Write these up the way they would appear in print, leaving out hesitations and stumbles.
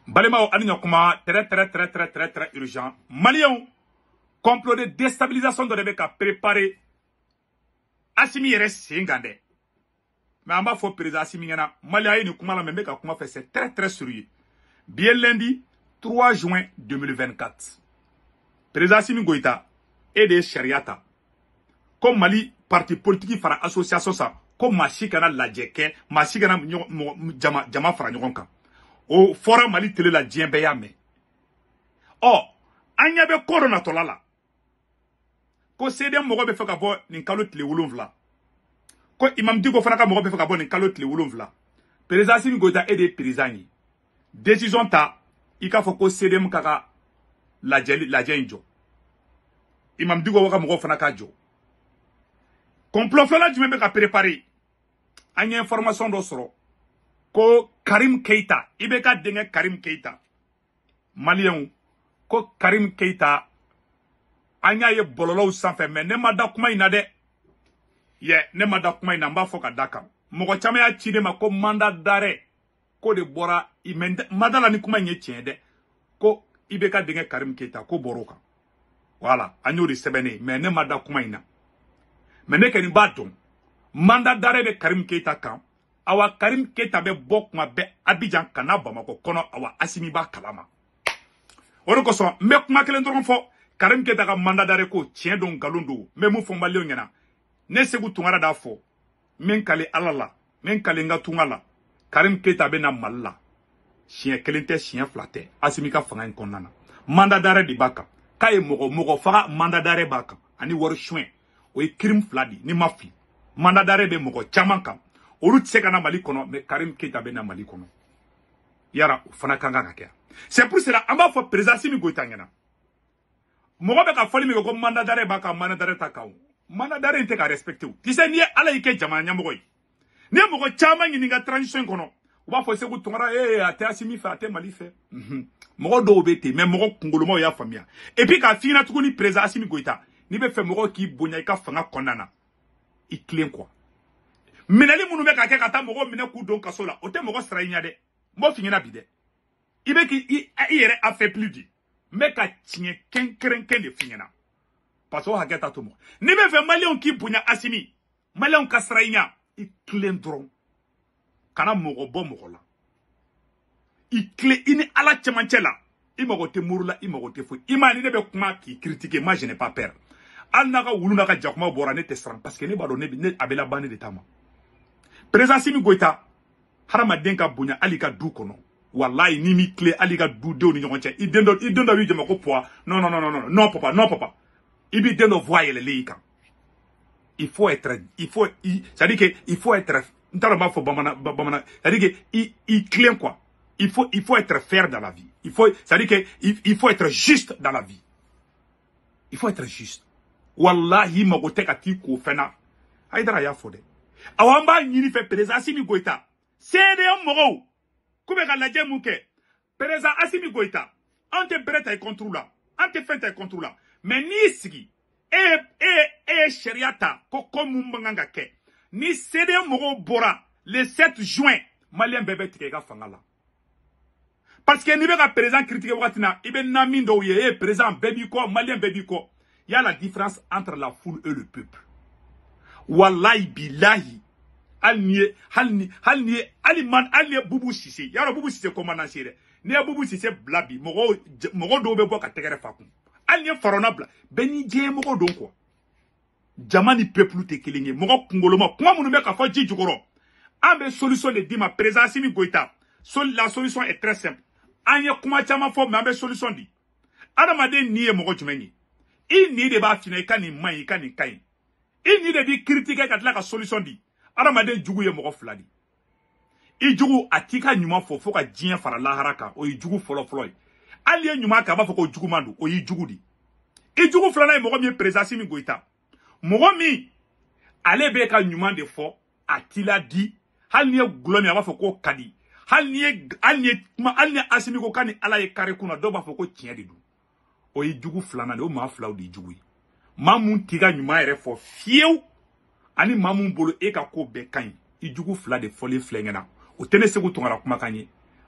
Balemao Aligna Kuma, très urgent. Maliens, complot de déstabilisation de Rebecca préparé. Assimi Yere Singande. Mais en bas, il faut président Assimi Yana. Malia ni Kuma la Membeka Kuma fait, c'est très sérieux. Bien lundi, 3 juin 2024. Président Assimi Goïta et des Shariata. Comme Mali, parti politique fara association ça. Comme Machikana la Djeke, Machikana Jama fara Nyogonka. Au forum Mali télé la Djembeyame. Oh, Anyabe Corona Tolala. Ko CDM mogo be feka bo nin kalo tile wolonvla. Ko imam Diko fanaka mogo be feka bo nin kalo tile wolonvla. Président Assimi Goïta et des présidents. Décision ta, ika foko CDM kaka la djenjo. Imam Diko waka mogo fanaka jo. Complot fela du même ka préparé. Anya information do soro. Ko Karim Keita, ibeka denge Karim Keita. Malien ko Karim Keita anya ye bololo sanfɛ mais ne ma da kuma ina dɛ. Ne ma da kuma ina mba fɔ ka da kan. Mɔgɔ caman y'a ci de ma ko mandat d'arrêt ko de bɔra madala ni kuma in ye tiɲɛ dɛ. Ko ibeka denge Karim Keita ko bɔr'o kan. Voilà, an y'o de sɛbɛnnen mais ne ma da kuma ina. Mais ne kɛni b'a dɔn mandat d'arrêt bɛ Karim Keita kan. Awa Karim Keita bɛ bɔ kuma bɛɛ Abidjan kana Bamako kɔnɔ awa Assimi b'a kalama. O de kosɔn n bɛ kuma kelen dɔrɔn fɔ. Karim Keita ka mandat d'arrêt ko tiɲɛ don nkalon don mais mun fɔ Maliɲɛnw ɲɛna ne Segu Tunkara d'a fɔ min kale Ala la min kale n ka tunga la Karim Keita bɛ na Mali la siɲɛ kelen tɛ siɲɛ fila tɛ Assimi ka fanga in kɔnɔna na mandat d'arrêt de b'a kan k'a ye mɔgɔ faga mandat d'arrêt b'a kan ani wari suɲɛ o ye crime fila de ni ma fili mandat d'arrêt bɛ mɔgɔ caman kan olu tɛ se ka na Mali kɔnɔ mais Karim Keita bɛ na Mali kɔnɔ yara o fana kan ka kɛ c'est pour cela an b'a fɔ président Assimi Goïta ɲɛna Mogo be ka foli mi ko mandat d'arrêt ba ka mandat d'arrêt ta kaw. Mandat d'arrêt te ka respecté. Ti se ni ala yike jama ɲamɔgɔ ye. Ni mogo caman ɲini ka transition kɔnɔ. U b'a fɔ Segu Tunkara a tɛ Assimi fɛ a tɛ Mali fɛ. Mɔgɔ dɔw be ten mais mɔgɔ kunkolomaw y'a faamuya. Et puis ka fina tuguni président Assimi Goïta. Ni be fɛ mɔgɔ k'i bonya i ka fanga kɔnɔna na. I tilen quoi. Minɛli minnu bɛ ka kɛ ka taa mɔgɔ minɛ k'u don kaso la. O tɛ mɔgɔ sara i ɲɛ dɛ. N b'o f'i ɲɛna bi dɛ. I be k'i yɛrɛ affaibli di. Mais ka tiɲɛ kɛnkɛrɛnkɛn de f'i ɲɛna parce que o hakɛ t'a to mɔgɔ n'i bɛ fɛ Maliɲɛnw k'i bonya Assimi Maliɲɛnw ka sira i ɲɛ i tilen dɔrɔn kana mɔgɔ bɔ mɔgɔ la i tilen i ni Ala cɛmancɛ la i mago tɛ muru la i mago tɛ foyi i ma ni ne bɛ kuma k'i critiquer moi je n'ai pas peur hali n'a ka wulu n'a ka jakuma bɔra ne tɛ siran parce que ne b'a dɔn ne a bɛ laban ne de ta ma président Assimi Goïta hadamaden ka bonya hali ka du kɔnɔ Wallahi ni mi clé ali ka du denw ni ɲɔgɔn cɛ i den dɔ b'i jama ko poids non papa i b'i den dɔ voix yɛlɛlen i kan il faut être c'est-à-dire que il faut être n t'a dɔn b'a fɔ bamanan c'est-à-dire que i clé quoi il faut être fair dans la vie c'est-à-dire que il faut être juste dans la vie il faut être juste wallahi mago tɛ ka t'i ko fɛn na Haidara y'a fɔ dɛ awa an b'a ɲini fɛ président Assimi Goïta CEDEAO mɔgɔw Koube ka lajɛ mun kɛ président Assimi Goïta an tɛ bɛrɛ ta i contre la an tɛ fɛn ta i contre la mais n'i sigi e ye sariya ta ko mun man kan ka kɛ ni CEDEAO mɔgɔw bɔra le 7 juin Malien bɛɛ bɛ tigɛ i ka fanga la parce que n'i bɛ ka président critiquer wagati na i bɛ na min dɔw ye président bɛɛ b'i kɔ Malien bɛɛ b'i kɔ il y a la différence entre la foule et le peuple wallahi billahi hali Boubou Cissé yaro Boubou Cissé commandant dɛ ni ye Boubou Cissé bila bi mɔgɔ dɔw bɛ bɔ ka tɛgɛrɛ fa kun hali ni ye Farona bila bɛɛ n'i diɲɛ mɔgɔ don quoi jama ni peuple tɛ kelen ye mɔgɔ kunkoloma kuma minnu bɛ ka fɔ ji jukɔrɔ an bɛ solution de d'i ma président Assimi Goïta la solution est très simple an ye kuma caman fɔ mais an bɛ solution di adamaden ni ye mɔgɔ jumɛn ye i ni de b'a fina i ka nin man ɲi i ka nin ka ɲi i ni de b'i critiquer ka tila ka solution di adamaden jugu ye mɔgɔ fila di i jugu a t'i ka ɲuman fɔ ka diɲɛ fara lahara kan o ye jugu fɔlɔ ye hali ye ɲuman kɛ a b'a fɔ ko juguman don o y'i jugu di i jugu filanan ye mɔgɔ min ye président Assimi Goïta mɔgɔ min ale bɛ ka ɲuman de fɔ a t'i la di hali ni ye gulɔ min a b'a fɔ ko ka di hali ni Assimi ko ka ni Ala ye kari kunna dɔw b'a fɔ ko tiɲɛ de don o ye jugu filanan de o maa filaw de ye jugu ye maa mun t'i ka ɲuman yɛrɛ fɔ fiyewu ani maa mun bolo e ka ko bɛɛ ka ɲi i jugu fila de fɔlen filɛ ɲɛna o tɛ ne Segu Tunkara kumakan ye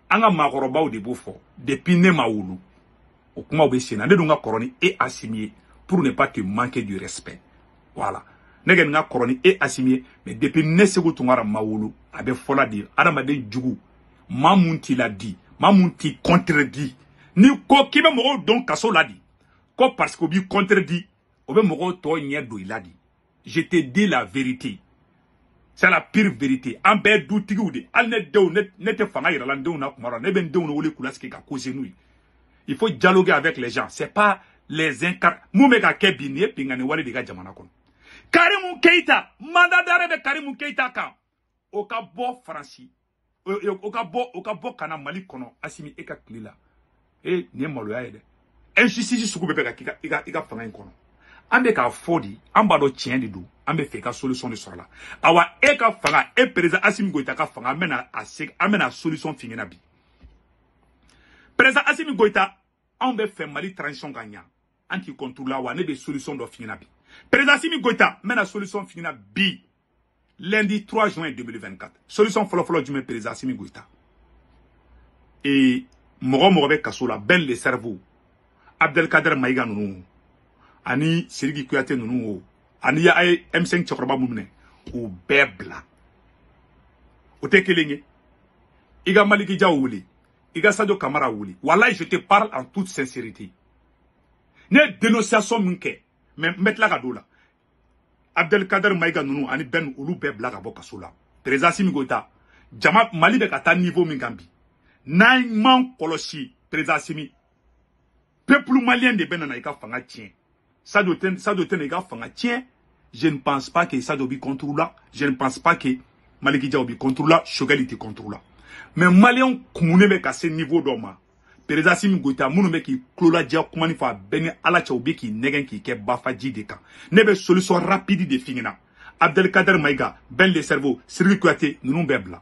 anga makorobaw de bofo depuis ne ma wulu o kuma o be sena ne dunga koroni et Assimi pour ne pas te manquer du respect. Voilà. Nege nga koroni et Assimi mais depuis ne segu tungara ma wulu abe fola di adamade jugu mamunti la di mamunti contredit ni ko kibe mo don kaso la di ko parce que bi contredit obe mo to nyedo il a dit. Je te dis la vérité. C'est la pire vérité. En bé doutigu de al ne dew ne te fanga ira lan dew na kumara ne ben dew no wole kulaski ka cause nous. Il faut dialoguer avec les gens. C'est pas les incar Moumeka Kebini pingani wale diga jamana kon. Karimou Keita, mandat d'arrêt de Karimou Keita kan. Oka bo Franci. Oka bo kana Mali kono Assimi eka klila. Eh ni maloya ede. Injustice suku bebe ka ika fanga kono. Ambe ka fodi, amba do tien di do. Ambe fe ka solution de sorla. Awa eka fanga e président Assimi Goïta ka fanga amena solution fingina bi. Président Assimi Goïta, on va faire Mali transition gagnant. Anti-contrôle là, on a des solutions de finir. Président Assimi Goïta, mais la solution finira bi. Lundi 3 juin 2024. Solution follow du président Assimi Goïta. Et, Moro Kassola, ben les cerveaux. Abdelkader Maïga nous. Ani Sirigi Kouyaté nous. Ani ya M5 Tchokroba Moumne. Ou bebla. Ou te kelenge. Iga Maliki Djaouli. Iga Sadio Kamara Wouli. Wallahi, je te parle en toute sincérité. Ne dénonciation minke. Mais mettre la gadola. Abdelkader Maïga Nounou, ani ben oulu bebla gabo kasola. Président Assimi Goïta. Jama Mali de kata niveau mingambi. Naïman kolosi. Président Assimi. Peuple malien de benana ika fanga tien. Sadio ten ika fanga tien. Je ne pense pas que Sadio bi contrôle là. Je ne pense pas que Maliki Djaobi contrôle là. Chogaliti contrôle là. Mais Maliens koumoune me casse niveau d'homme. Président Assimi Goïta mounou me ki klola dia koumani fa beni ala tchaubi ki negen ki ke bafaji de kan. Nebe solution rapide de fingina. Abdelkader Maïga, ben le cerveau, Sirgi Kouyaté, nous bebla.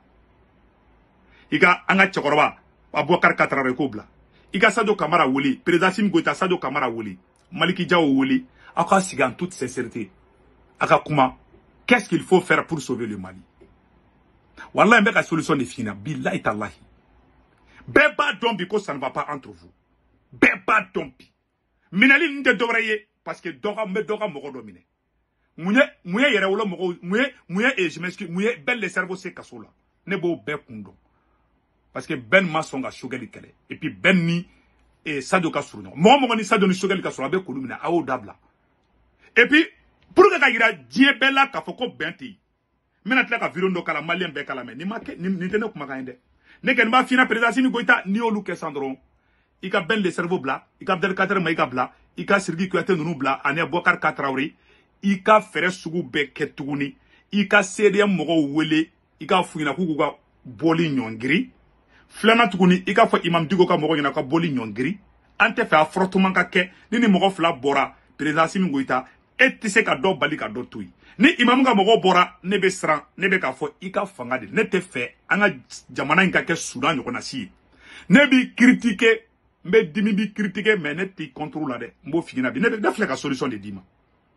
Iga anga tchokoroba, Abouakar Katrare Kobla. Iga Sadio Kamara Wouli, Président Assimi Goïta Sadio Kamara Wouli, Maliki Djao Wouli, Aka Siga en toute sincérité. Aka Kouma, qu'est-ce qu'il faut faire pour sauver le Mali? Wallah, il y a une solution de fina. Billahi tallahi. Beba dombi ko ça ne va pas entre vous. Beba dombi. Minali nde dobraye parce que doga mogo domine. Mouye yere wolo mogo mouye et je m'excuse mouye bel les cerveaux c'est kasola. Ne bo be kundo. Parce que ben masonga shogeli kele. Et puis ben ni et Sadio Kassourno. Mogo ni Sadio ni shogeli kasola be kolumina awo dabla. Et puis pour que kagira die bella kafoko benti. Mena tla ka virondo kala malien be kala me ni make ni tene kuma kainde ne ken ba fina président Assimi Goïta ni olu ke sandron ika ben le cerveau bla ika Abdelkader Maïga bla ika Sirgi Kouyaté nunu bla ane Bouakar Katraoré ika fere sugu be ketuguni ika CDM mogo wele ika fuina ku ga boli nyongiri flana tuguni ika fo imam digo ka mogo nyina ka boli nyongiri ante fa frottement ka ke ni mogo fla bora président Assimi Goïta et tise ka do bali ka do tuy ni imam ga mogo bora ne be sran ne be ka fo ika fanga de ne te fe anga jamana inka ke Soudan yoko na si ne bi critiquer mbe dimi bi critiquer mais ne ti contrôle la de mbo fingina bi ne be def la solution de dima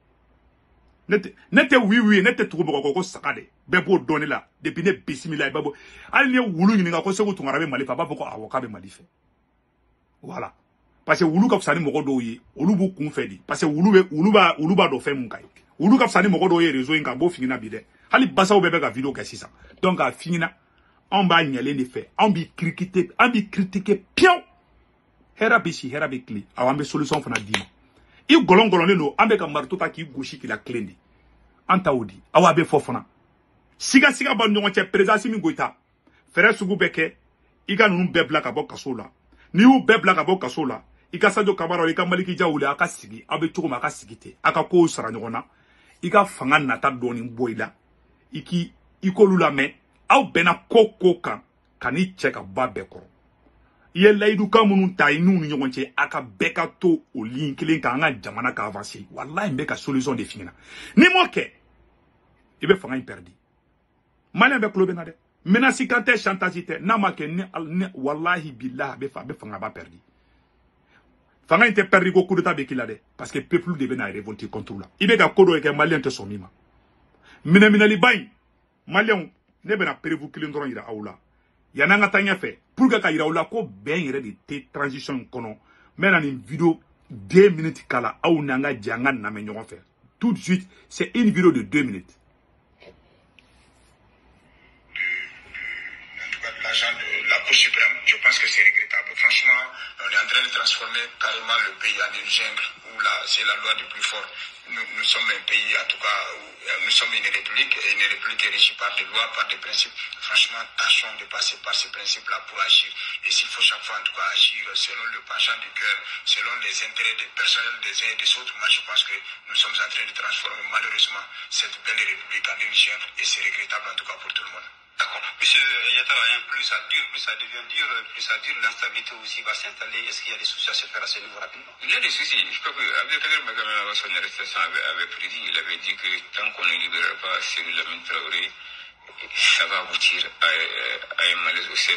ne te oui ne te troubo ko sakade be bo donner la depuis ne bismillah babo al ne wulu ni nga ko sego tungara be mali fa ba ko avocat be mali fe voilà parce que wulu ka fsani mogo do yi wulu bu kun fe di parce que wulu ba do fe mun kai wulu ka fsani mogo do yi réseau inka bo fingina bi de hali basaw bebe ka vidéo ka sisa donc a fingina on ba nyale ni fe on bi critiquer pion hera bi kli awambe solution fana dima I golon no ambe ka marto ta ki goshi ki la klendi anta odi awabe fofona siga ba nyongo che président Assimi Goïta fere sugu beke iga nunu bebla ka bo kasola ni u bebla ka bo kasola ika Sadio Kamara ika Maliki Djaouli aka sigi abe tuko aka sigite aka ko sara nyona ika fanga nata doni boila iki ikolula me au bena koko kan kani cheka ba bekoro ye layidu ka munun ta inu ni ɲɔgɔn cɛ aka bɛɛ ka to o ligne kelen kan an ka jamana ka avancer wallahi n bɛ ka solution de fingina ni m'o kɛ i bɛ fanga in perdi malien bɛ kulo bɛ na dɛ menace kan tɛ chantage tɛ n'a ma kɛ ni wallahi billahi a bɛ fanga ba perdi fanga in tɛ perdi ko coup d'état bɛ k'i la dɛ parce que peuple de bɛ na révolter contre la i bɛ ka ko dɔ kɛ malien tɛ sɔn min ma minɛminɛliba in malien ne bɛ na prévu kelen dɔrɔn yira aw la yananga tanya fait pour que kayira ola ko ben yere de transition kono mais une vidéo 2 minutes kala au nanga janga na me ñogon fait tout de suite c'est une vidéo de 2 minutes. L'agent de la Cour suprême, je pense que c'est regrettable. Franchement, on est en train de transformer carrément le pays en une jungle où c'est la loi du plus fort. Nous sommes un pays, en tout cas, où nous sommes une république, et une république est régie par des lois, par des principes. Franchement, tâchons de passer par ces principes-là pour agir. Et s'il faut chaque fois, en tout cas, agir selon le penchant du cœur, selon les intérêts des personnels des uns et des autres, moi je pense que nous sommes en train de transformer malheureusement cette belle république en une jungle, et c'est regrettable en tout cas pour tout le monde. D'accord. Monsieur Yattara, plus ça dure, plus ça devient dur, plus ça dure, l'instabilité aussi va s'installer. Est-ce qu'il y a des soucis à se faire à ce niveau rapidement? Il y a des soucis. Je crois que Abdelkader Magamela, son arrestation avait prédit, il avait dit que tant qu'on ne libérera pas Cellou Lamine Traoré, ça va aboutir à un malaise au sein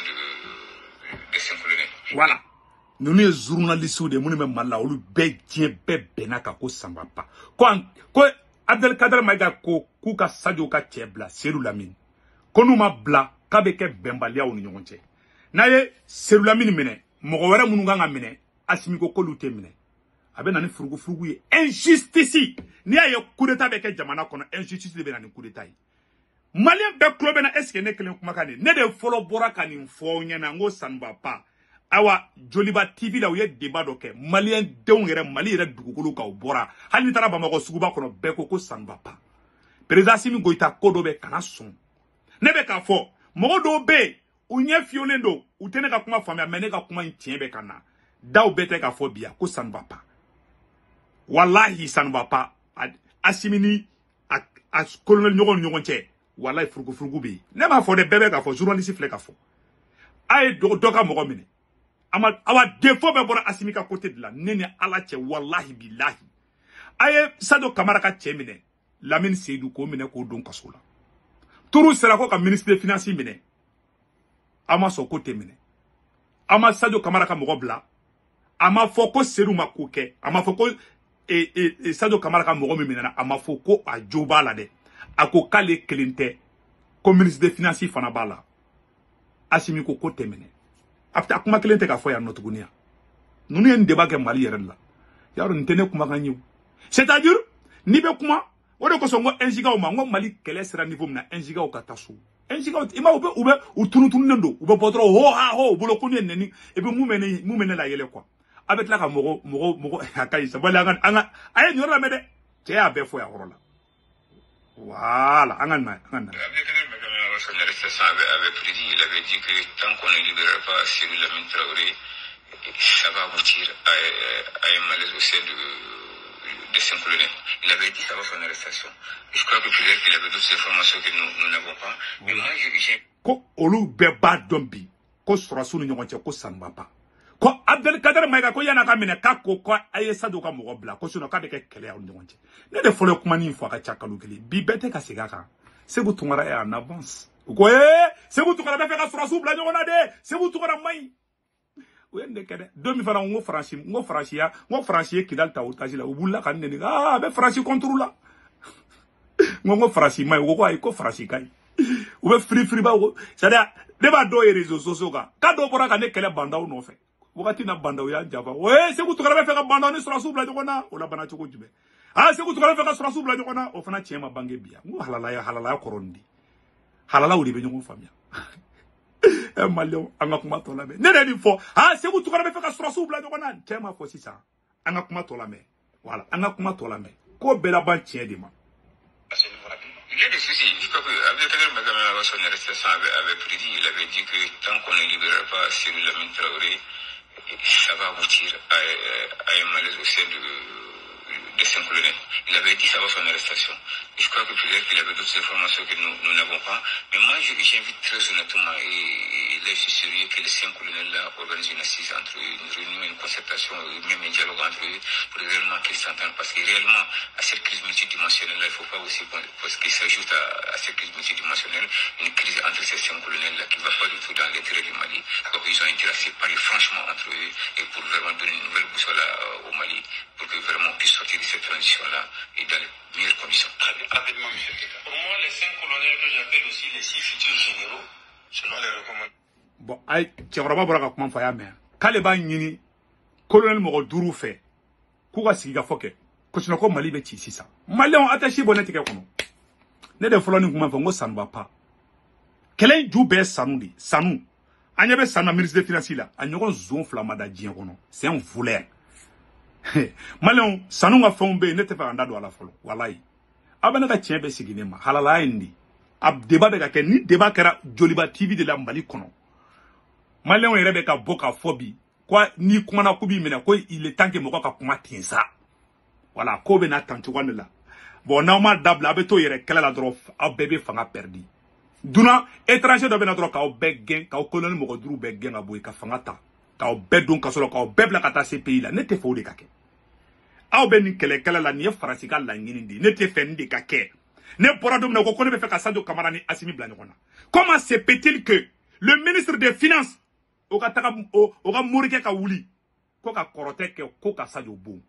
de Saint-Colonel. Voilà. Nous sommes journalistes de mon même malade, nous sommes benaka ko sambapa. Ko Abdelkader Maga ko kuka sadio ka tchebla Cellou Lamine. Konou ma bla kabeke bembalia ou n'yon che. Naye Cellou Lamine mene, mogowere mununganga mene, asimiko kolute mene. Abe nani furugu ye injustice. Ni aye coup d'état beke jamana kono injustice de benani coup d'état. Malien be klobe na eske ne kelen kumakane. Ne de folo bora kani fo nyana ngo sanba pa. Awa Joliba TV la uye débat doke. Malien deun yere mali yere dugukulu ka bora. Hali tara bamako suguba kono beko ko sanba pa. Président Simi Goïta kodo be kana son. Nebe ka fo mogo do be unye fiolendo utene ka kuma famia mene ka kuma intien be kana daw bete ka fo bia ko ça ne va pas wallahi ça ne va pas asimini a colonel nyogon che wallahi furugu be ne ma fo de bebe ka fo journaliste fle ka fo ay do ka mogo mine awa défaut be bora asimi ka côté de la nene ala che wallahi billahi ay Sadio Camara ka che mine Lamine Seydou ko mine ko don kasola Tourou sera ko ka ministre des finances mine. Ama so côté mine. Ama Sadio Camara ka mogo bla. Ama foko Cellou makoke. Ama foko Sadio Camara ka mogo mine. Ama foko a joba la de. Ako kale kelinte. Ko ministre des finances fana bala. Asimi ko côté mine. Apta akuma kelinte ka fo ya notugunia. Nous y a un débat que Mali est là. Yaro ntene kuma ganyu. C'est-à-dire ni be kuma Ode ko songo 1 giga o mango Mali kele sera niveau na 1 giga o katasu 1 giga ima ube utunu nendo ube potro ho ha ho bulo kuni neni ebe mu mene la yele kwa avec la ka mogo akaisa bala anga aye nyora mede te abe fo ya horola voilà anga na son arrestation avait prédit, il avait dit que tant qu'on ne libérera pas Cellou Lamine Traoré, ça va aboutir à un malaise au sein de Saint-Colonel. Il avait dit ça va son arrestation. Je crois que peut-être qu'il avait d'autres informations que nous n'avons pas. Mais moi, j'ai... Ko olu beba dombi. Ko surasu ni nyonche ko sanba pa. Ko Abdelkader Maïga ko yana ka mine ka ko aye Sadio ka mogo bla. Ko suno ka beke kele ya nyonche. Ne de folo kuma ni fo ka chakalu kele. Bi bete ka sigaka. C'est vous tungara est en avance. Vous voyez? C'est vous tungara faire un surasu bla nyona de. C'est vous tungara mai. Oui, ndekede 2000 francs ngo franchi kidal ta utaji la ubulla kan ne be franchi contrôle la ngo franchi mai wo ko franchi kai ou be free ba wo c'est-à-dire de ba do réseaux sociaux ka do bora kan ne kele banda o no fe wakati na banda ya java ouais c'est vous to ka faire banda ni sura subla jona o la bana choko jube c'est vous to ka faire sura subla jona o fana chema bange bia ngo halala ya korondi halala uri be ngo famia Malion, anga kuma tola me. Ne ne fo. C'est vous tout ka faire sura subla jona chema fo sisa. Anga kuma tola me. Voilà, anga kuma tola me. Ko bela ban tien de ma. Il y a des soucis. Je crois que Abdelkader Magamela, son arrestation avait prédit, il avait dit que tant qu'on ne libérera pas Cellou Lamine Traoré, ça va aboutir à un malaise au sein de Saint-Colonel. Il avait dit ça va son arrestation. Je crois que peut-être qu'il avait d'autres informations que nous n'avons pas. Mais moi, j'invite très honnêtement, et là, je suis sérieux que les 5 colonels-là organisent une assise entre eux, une réunion, une concertation, même un dialogue entre eux, pour réellement qu'ils s'entendent. Parce que réellement, à cette crise multidimensionnelle-là, il ne faut pas aussi, parce qu'il s'ajoute à cette crise multidimensionnelle, une crise entre ces 5 colonels-là qui ne va pas du tout dans l'intérêt du Mali. Donc, ils ont intérêt à séparer franchement entre eux, et pour vraiment donner une nouvelle boussole au Mali, pour que vraiment on puisse sortir de cette transition-là, et dans les meilleures conditions. Très bien. Rapidement, M. Teta. Pour moi, les 5 colonels que j'appelle aussi les 6 futurs généraux, selon les recommandations. bon ay cɛkɔrɔba bɔra ka kuma fɔ y'a mɛn k'ale b'a ɲini colonel mɔgɔ 5 fɛ k'u ka sigi ka fɔ kɛ ko sinon ko Mali bɛ ci sisan maliyɛnw attaché bɔ ne tigɛ kɔnɔ ne de fɔlɔ ni kuma fɔ n ko Sanu ba kɛlɛ in ju bɛɛ Sanu de Sanu an ɲɛ bɛ Sanu ministre des finances la a ɲɔgɔn zon 2 ma da diɲɛ kɔnɔ c'est un voleur maliyɛnw Sanu ka fɛnw bɛ yen ne tɛ fɛ ka n da don a la fɔlɔ walayi a bɛ ne ka tiɲɛ bɛ sigi ne ma halala in de a débat bɛ ka kɛ ni débat kɛra Joliba TV de la Mali kɔnɔ maliyɛnw yɛrɛ bɛ ka bɔ ka fɔ bi quoi ni kumana ku b'i minɛ ko il est temps que mɔgɔ ka kuma ten sa voilà ko bɛ na tan cogoya de la bon n'aw ma dabila a bɛ to yɛrɛ kɛlɛ la dɔrɔn aw bɛɛ bɛ fanga perdi duna étranger dɔ bɛ na dɔrɔn k'aw bɛɛ gɛn k'aw colonel mɔgɔ 5 bɛɛ gɛn ka bɔ yen ka fanga ta k'aw bɛɛ don kaso la k'aw bɛɛ bila ka taa CPI la ne tɛ fɛ o de ka kɛ aw bɛ nin kɛlɛ la nin ye Faransi ka laɲini de ne tɛ fɛ nin de ka kɛ ne bɔra don min na ko ne bɛ fɛ ka Sadio Kamara ni Assimi bila ɲɔgɔn na comment se peut-il que le ministre des finances o ka morikɛ ka wuli ko ka kɔrɔtɛ kɛ ko ka Sadio bon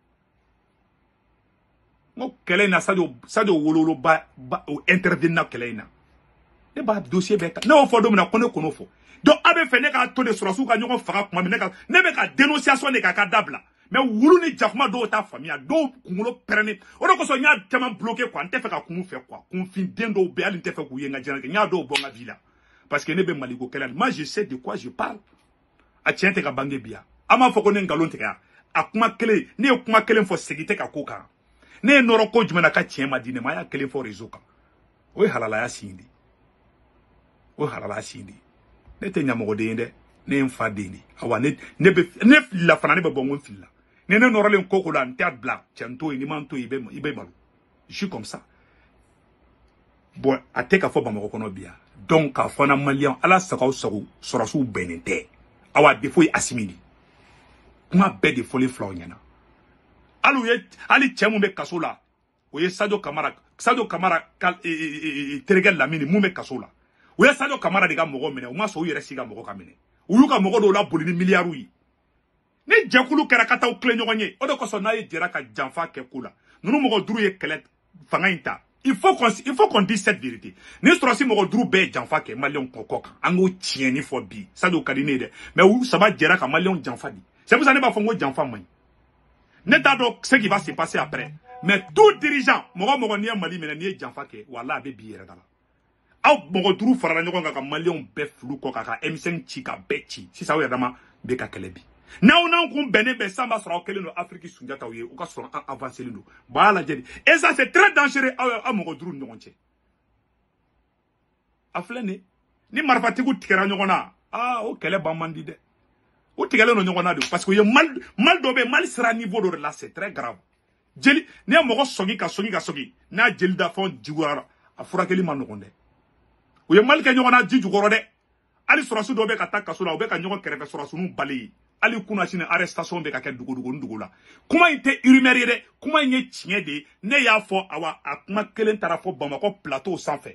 ngo kɛlɛ in na Sadio wololoba intervenir na kɛlɛ in na ne b'a dossier bɛɛ ne y'o fɔ don min na ko ne kɔnɔ fɔ donc a bɛ fɛ ne k'a to de sɔrɔsiw ka ɲɔgɔn faga kuma min ne bɛ ka dénonciation de k'a ka dabila mais wulu ni jakuma dɔw t'a faamuya dɔw kunkolo pɛrɛnnen o de kosɔn n y'a caman bloqué quoi n tɛ fɛ ka kun fɛ quoi kunfin den dɔw bɛ hali n tɛ fɛ k'u ye n ka diɲɛnatigɛ n y'a dɔw bɔ n ka vie la parce que ne bɛ Maliko kɛlɛ la moi je sais de quoi je parle a tiɲɛ tɛ ka bange bi yan an m'a fɔ ko ne nkalon tigɛ a kuma kelen ne ye kuma kelen fɔ segin tɛ ka ko kan ne ye nɔrɔ ko jumɛn na ka tiɲɛ ma di ne ma a y'a kelen fɔ réseau kan o ye halalaya sin de o ye halalaya sin de ne tɛ ɲamɔgɔden ye dɛ ne ye n fa den de awa ne filila fana ne bɛ bɔ n ko n filila ni ne nɔrɔlen ko la n tɛ bila cɛ n to yen ni ma n to yen i bɛ malo je suis comme ça bon a tɛ ka fɔ Bamakɔ kɔnɔ bi yan donc k'a fɔ na maliyɛn ala sago sago sɔrɔsiw bɛnnen tɛ awa défaut ye Assimi de kuma bɛɛ de fɔlen filaw ɲɛna hali cɛ mun bɛ kaso la o ye Sadio Kamara terikɛ Lamini mun bɛ kaso la o ye Sadio Kamara de ka mɔgɔ minɛ u ma sɔn u yɛrɛ si ka mɔgɔ ka minɛ u y'u ka mɔgɔ dɔw la boli ni miliyariw ye ni jɛkulu kɛra ka taa tilen ɲɔgɔn ye o de kosɔn n'a ye jɛra ka janfa kɛ ko la ninnu mɔgɔ 5 ye kɛlɛ fanga in ta il faut qu'on dise cette vérité ni sɔrɔsi mɔgɔ 5 bɛɛ ye janfa kɛ maliyɛnw kɔ kan an k'o tiɲɛni fɔ bi Sadio ka di ne ye dɛ mais u 3 jɛra ka maliyɛnw janfa di c'est pour ça ne b'a fɔ n ko janfa man ɲi ne t'a dɔn ce qui va se passer après mais tout dirigeant mɔgɔ n'i ye Mali minɛ n'i ye janfa kɛ wala a bɛ bi yɛrɛ da la aw mɔgɔ 5 farala ɲɔgɔn kan ka maliyɛnw bɛɛ fulu kɔ ka M5 ci ka bɛɛ ci sisan aw yɛrɛ dama bɛ ka kɛlɛ bi n'aw kun bɛnnen bɛ san b'a sɔrɔ aw kɛlen don Afrique Sunjataw ye u ka sɔrɔ an avancé don b'a lajɛ de et ça c'est très dangereux aw mɔgɔ 5 ni ɲɔgɔn cɛ a filɛ nin ni marifatigiw tigɛra ɲɔgɔn na o kɛlɛ ban man di dɛ o tigɛlen don ɲɔgɔn na de parce que ye mal dɔ bɛ mal sera niveau dɔ de la c'est très grave jeli ne ye mɔgɔ sɔgi ka sɔgi n'a jeli da fɛn juguyara a furakɛli ma nɔgɔn dɛ u ye mal kɛ ɲɔgɔn na ji jukɔrɔ dɛ hali sɔrɔsi dɔw bɛ ka taa kaso la u bɛ ka ɲɔgɔn kɛrɛfɛ sɔrɔsininw bali ye hali kuna sini arrestation bɛ ka kɛ dugu la kuma in tɛ rumeur ye dɛ kuma in ye tiɲɛ de ye ne y'a fɔ awa a kuma kelen taara fɔ Bamakɔ plateau sanfɛ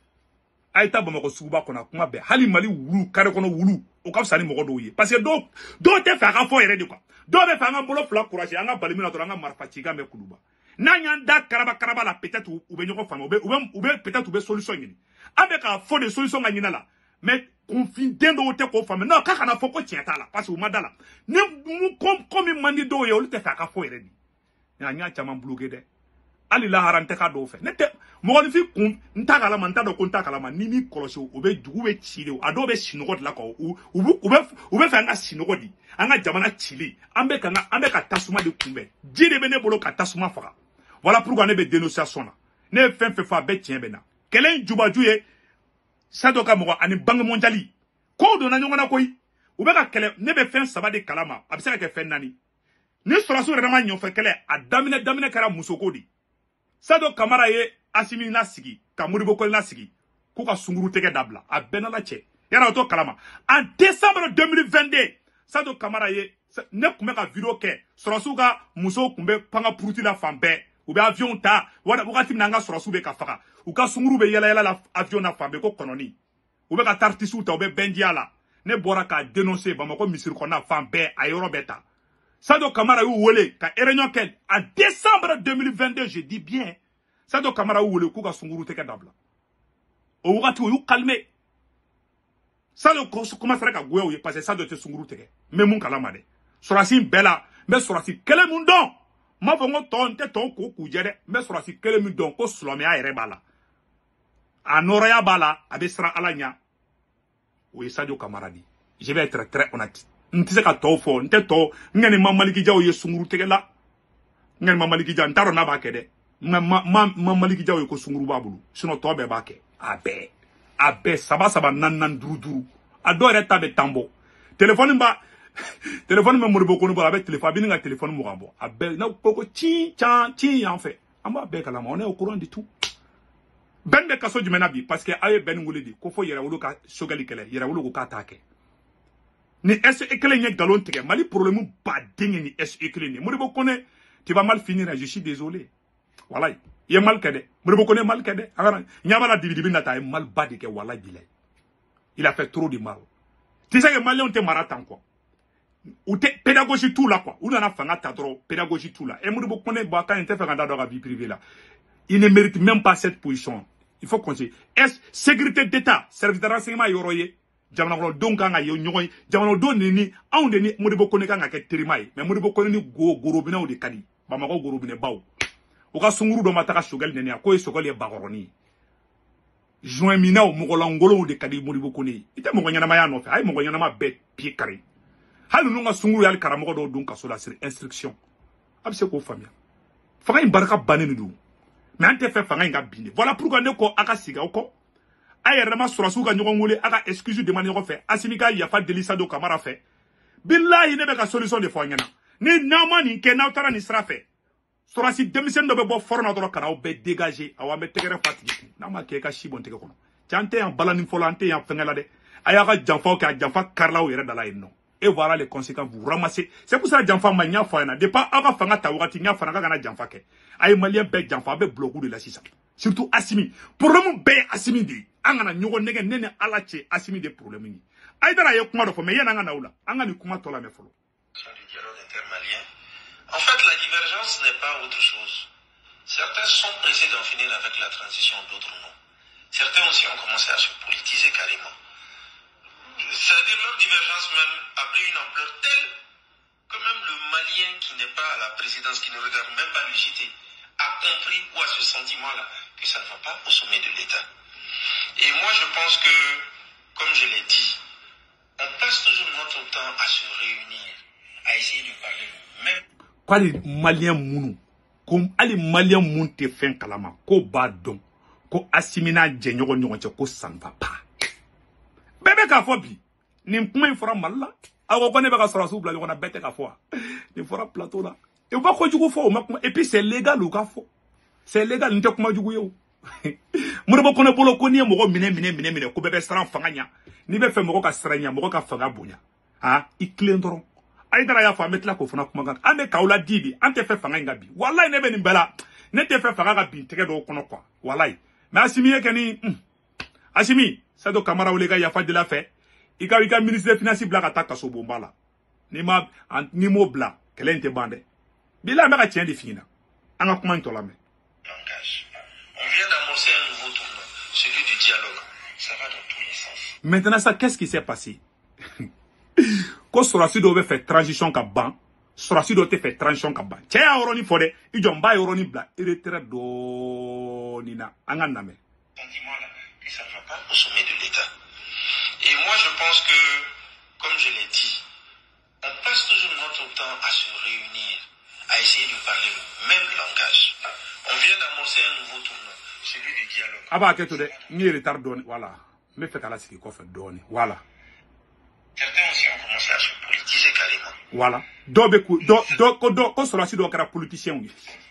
a ye taa Bamakɔ suguba kɔnɔ a kuma bɛɛ hali Mali wulu carré kɔnɔ wulu o ka fisa ni mɔgɔ dɔw ye parce que dɔw tɛ fɛ a ka fɔ yɛrɛ de quoi dɔw bɛ fɛ an ka bolo fila courage an ka bali min na dɔrɔn an ka marifa ci kan bɛ kuluba n'an y'an da karaba la peut-être u bɛ ɲɔgɔn faamu u bɛ peut-être u bɛ solution ɲini an bɛ k'a fɔ de solution ka ɲini la mais kunfin den dɔw tɛ k'o faamu non k'a kana fɔ ko tiɲɛ t'a la parce que u ma da la ni ko min man di dɔw ye olu tɛ fɛ a ka fɔ yɛrɛ de an y'a caman bloqué dɛ hali lahara n tɛ k'a dɔw fɛ ne tɛ mɔgɔninfin kun n t'a kalama n t'a dɔn ko n t'a kalama ni min kɔlɔsi o bɛ dugu bɛ ci de a dɔw bɛ sinɔgɔ de la ka u bɛ fɛ an ka sinɔgɔ di an ka jamana cili an bɛ ka tasuma de kunbɛn ji de bɛ ne bolo ka tasuma faga voilà pourquoi ne bɛ dénonciation na ne ye fɛn fɔ a bɛɛ tiɲɛ bɛ na kɛlɛ in jubaju ye Sadio ka mɔgɔ ani Banque mondiale ko donna ɲɔgɔn na koyi u bɛ ka kɛlɛ ne bɛ fɛn 3 de kalama a bɛ se ka kɛ fɛn 4 ni sɔrɔsiw yɛrɛ ma ɲɔfɛ kɛlɛ a daminɛ kɛra musoko de Sadio Kamara ye Assimi lasigi ka Modibo Kone lasigi k'u ka sunguru tɛgɛ dabila a bɛɛ n'ala cɛ yala o t'o kalama en décembre 2022 Sadio Kamara ye ne tun bɛ ka vidéo kɛ sɔrɔsiw ka musow tun bɛ panga puruti la fan bɛɛ u bɛ avion ta wagati min na an ka sɔrɔsiw bɛ ka faga u ka sunguru bɛ yala la avion na fan bɛɛ ko kɔnɔni u bɛ ka taa artisiw ta u bɛ bɛndiya la ne bɔra k'a dénoncer Bamakɔ misiri kɔnɔna fan bɛɛ a yɔrɔ bɛɛ ta Sadio Kamara y'u wele ka réunion kɛ en décembre 2022 je dis bien Sadio Kamara y'u wele k'u ka sunguru tɛgɛ dabila o wagati u y'u calmer Ça le commence à gouer parce que ça doit être sunguru tege. Mais mon kalamade. Sorasi bella, mais sorasi kele mundon. Ma vongo ton te ton ko kujere, mais sorasi kele mundon ko slome a ere bala. Anoraya bala, abesra alanya. Oui, Sadio Camaradi. Je vais être très honnête. N'tise ka to fo, n'te to, ngani mamaliki jaw ye sunguru tege la. Ngani mamaliki jaw ntaro na ba kede. Mamaliki jaw ye ko sunguru babulu. Sinon to be ba ke. Abe saba nan duru. Ado ere tabe tambo. Téléphone me moribo kono bo abe téléphone bi nga téléphone mo gambo. Abe na poko chi en fait. Amba be kala on est au courant de tout. Ben be kaso jumena bi parce que aye ben ngule di ko fo yera wulu ka sogali kele yera wulu ko ka take. Ni SE ekele nye galon teke mali problème ba dingue ni SE ekele ni moribo kono tu vas mal finir, je suis désolé. Voilà. Il est mal kede. Moribo kono mal kede. Agara nyabala dividibi nata e mal badi ke wala bilay. Il a fait trop de mal. Tu sais que Malien te maratan quoi. Ou te pédagogie tout là quoi. Ou n'en a fait un trop pédagogie tout là. Et moi je connais quand il te fait dans la vie privée là. Il ne mérite même pas cette position. Il faut qu'on dise. Est sécurité d'État, service de renseignement yoroye. Jamana donc nga yo nyoy. Jamana do ni on ni moi je connais nga ke terimay. Mais moi je connais ni gorobina ou de kadi. Ba ma ko gorobina baw. O ka sunguru do mataka shogal nene ko e shogal e bagoroni. Join mina o ngolo de kadi moribo koni ite mo nyana maya no fe ay mo nyana ma be pied carré halu nunga sunguru yal karamo do dun kaso la sur instruction abse ko famia fanga imbaraka banene du mais ante fe fanga nga bine voilà pourquoi ne ko aka siga ko ay rema surasu ga nyogo ngole aka excuse de mani ko fe asimika ya fa delisa do kamara fe billahi ne be ka solution de fo nyana ni namani ke na tara ni srafe Sorasi demisen do be bo forna do kana o be dégager awa be tegere fatigi na ma ke ka shibon tege kono chante en balani folante en fengala de aya ka janfa ka janfa karla o yere dala ino et voilà les conséquences vous ramassez c'est pour ça janfa ma nya fa na de pas aka fanga ta wakati nya fa na kana janfa ke ay malien be janfa be bloku de la sisa surtout Assimi problème be Assimi de angana nyogo nege nene alache Assimi de problème ni ay dara ye kuma do fo me yana ngana ula angani kuma tola me folo. En fait, la divergence n'est pas autre chose. Certains sont pressés d'en finir avec la transition, d'autres non. Certains aussi ont commencé à se politiser carrément. C'est-à-dire leur divergence même a pris une ampleur telle que même le Malien qui n'est pas à la présidence, qui ne regarde même pas l'UJT, a compris ou a ce sentiment-là que ça ne va pas au sommet de l'État. Et moi je pense que, comme je l'ai dit, on passe toujours notre temps à se réunir, à essayer de parler même. Kwali malien munu kom ali malien mun te fen kalama ko ba don ko Assimina je nyogo nyogo ko sanva pa bebe ka fo bi ni kuma infora malla awo ko ne be ka sora su bla ko na bete ka fo ni fora plateau là e ba ko jugo fo et puis c'est légal ou ka fo c'est légal nte kuma jugo yo mure ba ko ne bolo ko ni mo mine ko bebe sran fanganya ni be fe mo ka sranya mo ka fanga bunya ha i klendron Aïdara ya fa metla ko fana kuma gan ame kaula dibi ante fe fanga ngabi wallahi ne be ni bela ne te fe fanga gabi tege do kono quoi wallahi mais Assimi keni Assimi Sadio Camara olega ya fa de la fait ika ministre des finances bla ka ta kaso bomba la ni mo bla kelente bande bila me ka tien de fina anga kuma ntola me langage. On vient d'amorcer un nouveau tournant, celui du dialogue. Ça va dans tous les sens. Maintenant ça qu'est-ce qui s'est passé? Ko sorasi do be fait transition ka ban sorasi do te fait transition ka ban che ya oroni fode ijomba oroni bla retrait do nina angana me sentiment là que ça ne va pas au sommet de l'État. Et moi je pense que, comme je l'ai dit, on passe toujours notre temps à se réunir, à essayer de parler le même langage. On vient d'amorcer un nouveau tournant, celui du dialogue. Aba keto de ni retard doni voilà me fait kala siki ko fait doni voilà. Certains aussi ont commencé à se politiser carrément. Voilà. Ko sorasi do kara politicien oui.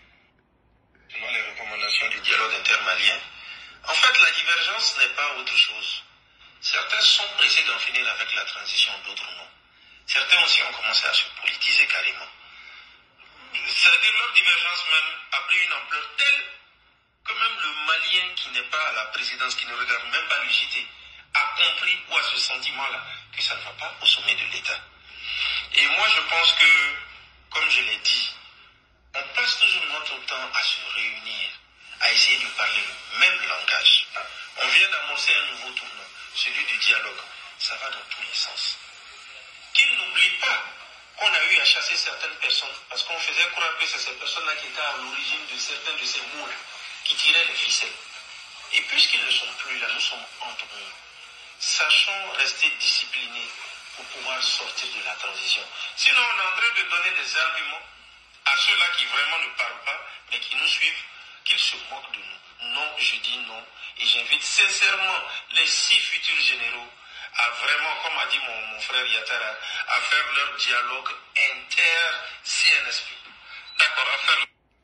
Selon les recommandations du dialogue intermalien, en fait la divergence n'est pas autre chose. Certains sont pressés d'en finir avec la transition, d'autres non. Certains aussi ont commencé à se politiser carrément. C'est-à-dire leur divergence même a pris une ampleur telle que même le Malien qui n'est pas à la présidence, qui ne regarde même pas l'UJT, a compris ou a ce sentiment-là que ça ne va pas au sommet de l'État. Et moi je pense que, comme je l'ai dit, on passe toujours notre temps à se réunir, à essayer de parler le même langage. On vient d'amorcer un nouveau tournant, celui du dialogue. ça va dans tous les sens. Qu'il n'oublie pas qu'on a eu à chasser certaines personnes, parce qu'on faisait croire que c'est ces personnes-là qui étaient à l'origine de certains de ces moules qui tiraient les ficelles. Et puisqu'ils ne sont plus là, nous sommes entre nous. Sachons rester disciplinés pour pouvoir sortir de la transition. Sinon, on est en train de donner des arguments à ceux-là qui vraiment ne parlent pas, mais qui nous suivent, qu'ils se moquent de nous. Non, je dis non. Et j'invite sincèrement les 6 futurs généraux à vraiment, comme a dit mon frère Yatara, à faire leur dialogue inter-CNSP. D'accord, à faire...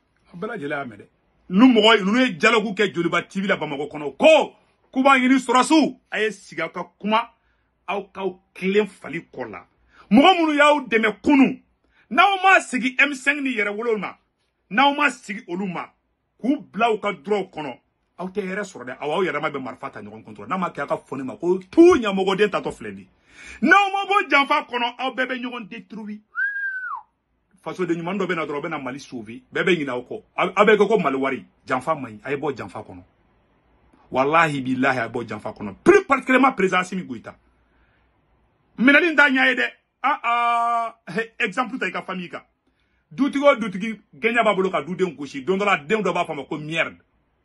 Nous avons dialogue ke Joliba TV la Bamako kono ko kuba ngini sorasu aye siga ka kuma au ka clem fali kola mo munu yaw deme kunu naw ma sigi M5 ni yere woloma naw ma sigi oluma ku blaw ka draw kono aw te yere soro de aw yere ma be marfata nyon control na ma ka foni ma ko tu nya mo godin tato flendi naw mo bo janfa kono aw bebe nyon détruit faso de nyumando be na drobe na mali sauver bebe nyina ko abe ko mali wari janfa man ay bo janfa kono wallahi billahi ay bo janfa kono plus particulièrement présence mi guita menani ndanya yede exemple tay ka famille ka dutigi genya babolo ka duden koshi dondola dem do ba fama ko merde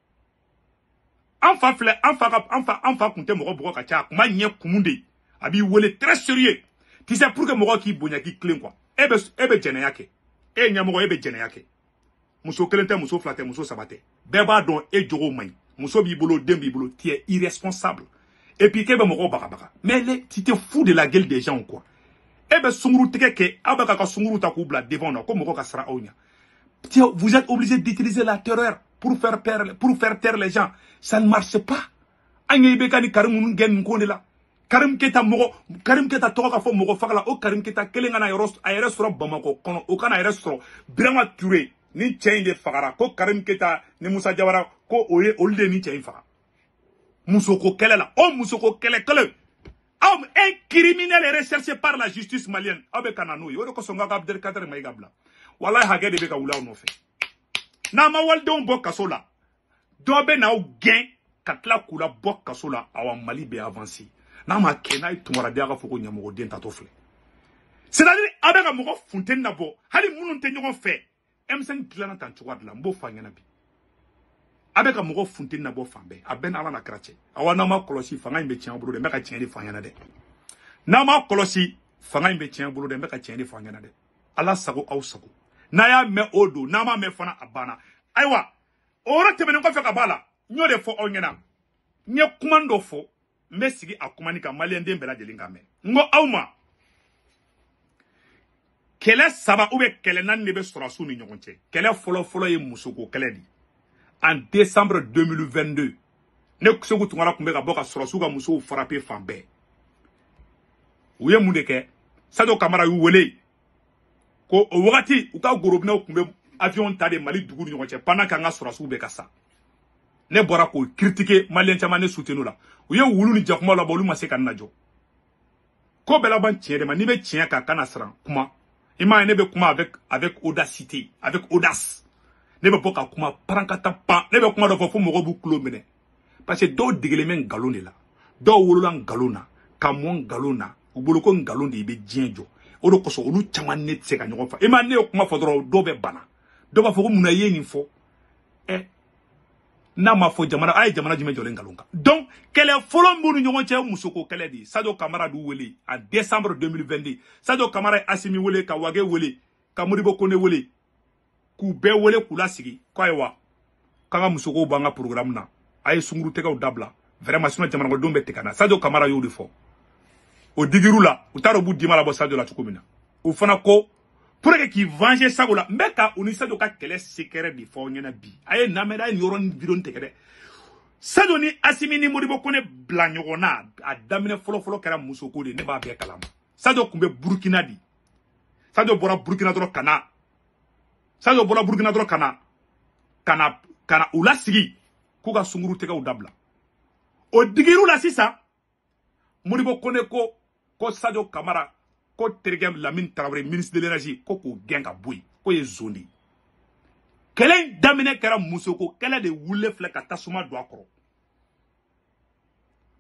enfa fle enfa kunte mo ko ka cha kuma nye kumunde abi wole très sérieux tu sais pour que mo ki bonya ki clean quoi ebe jene yake nyamogo ebe jene yake muso kelente muso flate muso sabate beba don jogo mai muso bi bolo dem bi bolo tie irresponsable et puis kebe moko baka mais tu te fous de la gueule des gens quoi ebe sunguru teke ke abaka ka sunguru ta ku bla devant na ko moko ka sra onya vous êtes obligé d'utiliser la terreur pour faire taire les gens ça ne marche pas anye be kani karimun gen ko la Karim Keta toka fo mogo fakala o Karim Keta kelenga na ayere soro Bamako kono o kana ayere soro Birama Touré ni chain de fakara ko Karim Keta ni Musa Jawara ko oye olde ni chain fakara Musoko kelela o musoko kele homme un criminel est recherché par la justice malienne abe kanano yo ko songa Abdel Kader Maïgabla wallahi hage de be ka wula no fe na ma walde on bokka sola dobe na o gain katla kula bokka sola awa Mali be avancer Nama kena itumara diaga foko nyamogo den tatofle. C'est-à-dire abega mogo fontaine na bo hali munun te nyogon fe M5 dilana tan chouwa de la mbo fanya na bi abega mogo fontaine na bo fambe aben ala na krache awa nama kolosi fanga imbe tian bulu de meka tian de fanya na de nama kolosi fanga imbe tian bulu de meka tian de fanya na de ala sago au sago na ya me odo nama me fana abana aywa ora temene ko fe ka bala nyode fo onyena nye kumando fo Mesigi akumanika malien dembela de lingame. Ngo auma. Kele saba ube kele nan nebe sorasu ni nyonche. Kele folo ye musoko kele di. En décembre 2022. Ne kusogu tungara kumbeka boka sorasu ga musoko frappé fambe. Uye mundeke. Sado kamara yu wele. Ko wakati uka gorobina kumbe avion tade mali dugu ni nyonche. Pendant kanga sorasu ube kasa. Ne bora ko critiquer malien chamane soutenu la. Uye wulu ni jakuma la bolu maseka najo. Ko bela ban tiere ma ni be tien ka kana sran kuma. Ima ne be kuma avec audacité, avec audace. Ne be poka kuma prankata pa, ne be kuma do fo mo bu klo mene. Parce que do digele men galon de la. Do wulu lan galona, kamon galona, ubolo galon de be dienjo. Odo koso olu chaman net se ka nyogon fa. Ima ne kuma fo do be bana. Do ba fo muna ye ni fo. Na ma fo jamana ay jamana jime jolen galonga donc kele folon bonu nyon che musoko kele di Sadio Camara du wele en décembre 2022 Sadio Camara asimi wele ka wage wele ka Modibo Kone wele ku be wele kula sigi ko aywa kanga musoko banga programme na ay sunguru teka o dabla vraiment sino jamana ko dombe tekana Sadio Camara yo de fo o digiru la utaro bu dimala bo Sadio la tukomina o fana ko pour que qui venger ça là mbeka unisa do ka kele secret di fo nyana bi aye nameda ni yoron bidon tekede Sadio ni asimi ni Modibo Kone blanyogona a damine folo kera musoko de ne ba be kalama Sadio kumbe Burkina di Sadio bora Burkina dro kana Sadio bora Burkina dro kana ula sigi ku ga sunguru teka u dabla o digiru la sisa Modibo Kone ko Sadio Camara ko tergem Lamine Traoré ministre de l'énergie ko genga boy ko ye zondi kelen damine kera musoko kala de wule fle ka tasuma do akoro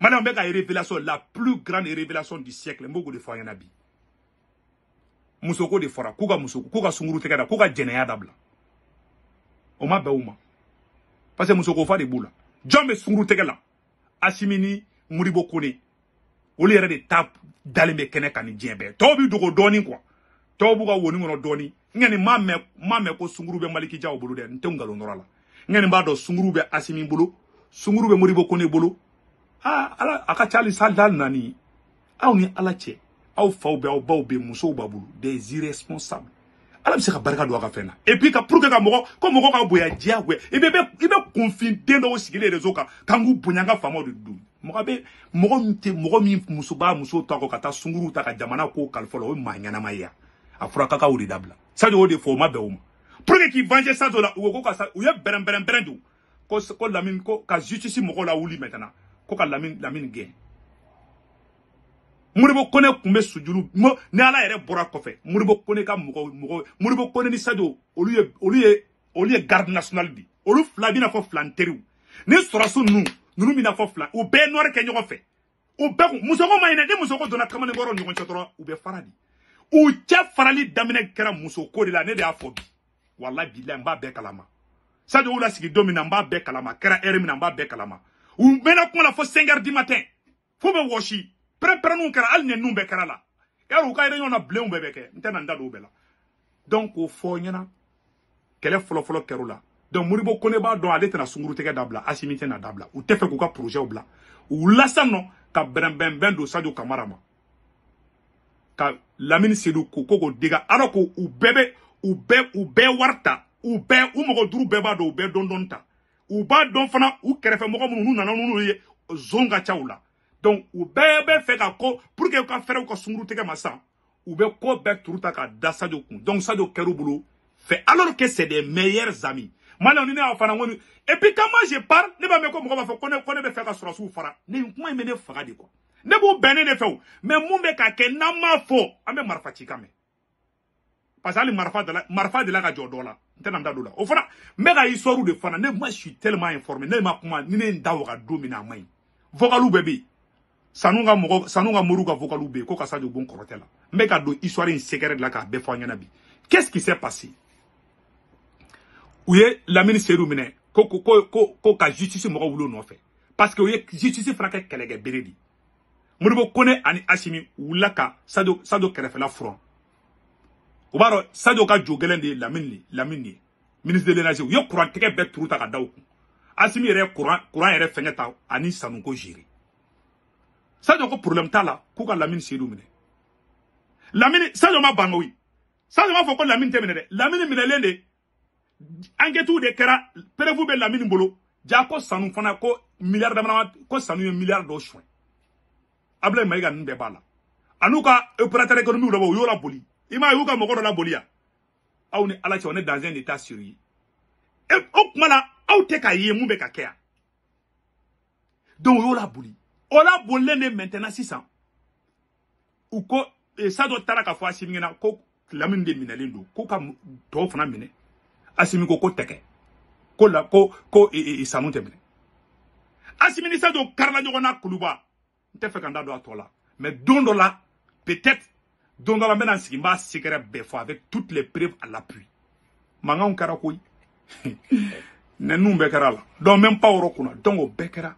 Madame Beka révélation, la plus grande révélation du siècle. Mbogo de Foyanabi. Musoko de Fora, Kuga Musoko, Kuga Sunguru Tegada, Kuga Jeneya Dabla. Oma Bauma. Parce que Musoko fa de Boula. Jambe Sunguru Tegala. Asimini, Muribo Kone. Oli yɛrɛ de ta dalen bɛ kɛnɛ kan ni diɲɛ bɛɛ tɔw bi dogo dɔɔni quoi tɔw b'u ka woni kɔnɔ dɔɔni ngani ma mɛ ko sunguru bɛ Maliki Jaw bolo dɛ n tɛ ngalon nɔrɔ la ngani b'a dɔn sunguru bɛ Asimi bolo sunguru bɛ Moribo Kone bolo ala a ka ca hali sa dal nani aw ni ala cɛ aw faw bɛ aw baw bɛ musow b'a bolo des irresponsables ala bɛ se ka barika don a ka fɛn na et puis ka pour que ka mɔgɔ ko mɔgɔ ka bonya diyagoya i bɛ kunfin den dɔw sigilen réseau kan kan k'u bonya ka faamaw de dun mɔgɔ min muso tɔgɔ ka taa sunguru ta ka jamana ko kalifa la o ye maa ɲɛnama ye a fɔra k'a ka o de dabila Sadio o de fɔ o ma bɛn o ma pour que k'i venger Sadio la u ko u ye bɛrɛn don ko Lamine ko ka justice mɔgɔw la wuli maintenant ko ka Lamine gɛn Moribo Kone tun bɛ sujuru ni ala yɛrɛ bɔra kɔfɛ Moribo Kone ka mɔgɔ Moribo Kone ni Sadio olu ye garde nationale di olu fila bina fɔ filan teriw ni sɔrɔsiw ninnu bina fɔ fila u bɛɛ nɔɔrɛ kɛ ɲɔgɔn fɛ u bɛɛ musoko ma ɲinɛ ni musoko donna kamalen kɔrɔ ɲɔgɔn cɛ dɔrɔn u bɛ fara di u cɛ farali daminɛ kɛra musoko de la ne de y'a fɔ bi walahi bilahi n b'a bɛɛ kalama Sadio la sigi don min na n b'a bɛɛ kalama kɛra heure min na n b'a bɛɛ kalama u mɛnna kuma la fo 5 heures du matin fo bɛ wɔsi pɛrɛn-pɛrɛnninw kɛra hali ɲɛninw bɛɛ kɛra la yari u ka réunion na bilenw bɛɛ bɛ kɛ n tɛna n da don u bɛɛ la donc o fɔ ɲɛna kɛlɛ fɔlɔfɔlɔ kɛr'u la donc Moribo Kone b'a dɔn ale tɛna sunguru tɛgɛ dabila Asimi tɛna dabila u tɛ fɛ k'u ka projet bila u lasa nɔ ka bɛn don Sadio Kamara ma ka Lamine Seydou ko diga alors ko u bɛɛ wari ta u mɔgɔ duuru bɛɛ b'a dɔn u bɛɛ dɔn ta u b'a dɔn fana u kɛrɛfɛ mɔgɔ minnu n'u nana n'u ye zone ka ca u la donc u bɛɛ bɛ fɛ ka ko pour que u ka fɛrɛw ka sunguru tɛgɛ ma san u bɛ ko bɛɛ turu ta ka da Sadio kun donc Sadio kɛr'u bolo fait alors que c'est des meilleurs amis Malon ni a fana ngoni et puis quand moi je parle ne ba me ko mɔgɔ b'a fɔ ko ne bɛ fɛ ka sɔrɔsiw fara ne kuma in bɛ ne faga de quoi ne b'u bɛnnen de fɛ o mais mun bɛ ka kɛ n'an m'a fɔ an bɛ marifa ci kan mɛn parce que hali marifa de la ka jɔ dɔ la n tɛna n da don la o fana n bɛ ka histoire de fana ne moi je suis tellement informé ne ma kuma ni ne n da waga don min na a ma ɲi vocaliw bɛɛ bɛ yen Sanu ka Moru ka vocaliw bɛ yen ko ka Sadio bon kɔrɔtɛ la n bɛ ka don histoire in secret de la k'a bɛɛ fɔ an ɲɛna bi qu'est-ce qui s'est passé u ye Lamine Seydou minɛ ko ka justice mɔgɔ wuli o nɔfɛ parce que u ye justice fana kɛ kɛlɛkɛ bere di Moribo Kone ani Asimi wulila ka Sadio kɛrɛfɛla furan u b'a dɔn Sadio ka jo gɛlɛn de ye Lamine ye ministre de l'énergie u ye courant tigɛ bɛɛ turu ta ka da u kun Asimi yɛrɛ ye courant yɛrɛ fɛngɛ ta ani sanu ko gérer Sadio ko problème t'a la k'u ka Lamine Seydou minɛ Sadio ma ban koyi Sadio ma fɔ ko Lamine tɛ minɛ dɛ Lamine minɛlen de enquête de kɛra prévu bɛ Lamine bolo ja ko sanu fana ko milliard dama ko sanu ye milliard dɔ soin Ablaye Mayiga ninnu bɛɛ b'a la an'u ka opérateur économique dɔ bɛ u y'o la boli i m'a ye u ka mɔgɔ dɔ la boli yan aw ni ala cɛ on est dans un état sérieux o kuma la aw tɛ k'a ye mun bɛ ka kɛ yan donc u y'o la boli o la bolilen de maintenant sisan u ko Sadio taara ka fɔ Asimi ɲɛna ko Lamine de minɛlen don ko ka tɔw fana minɛ Asimi ko tɛkɛ ko sanu tɛ minɛ Asimi ni Sadio karila ɲɔgɔn na kuluba n tɛ fɛ ka n da don a tɔ la mais don dɔ la peut-être don dɔ la n bɛna sigi n b'a secret bɛɛ fɔ avec toutes les preuves à l'appui mankanw kɛra koyi nɛninw bɛɛ kɛra la donc même pas yɔrɔ kunna donc o bɛɛ kɛra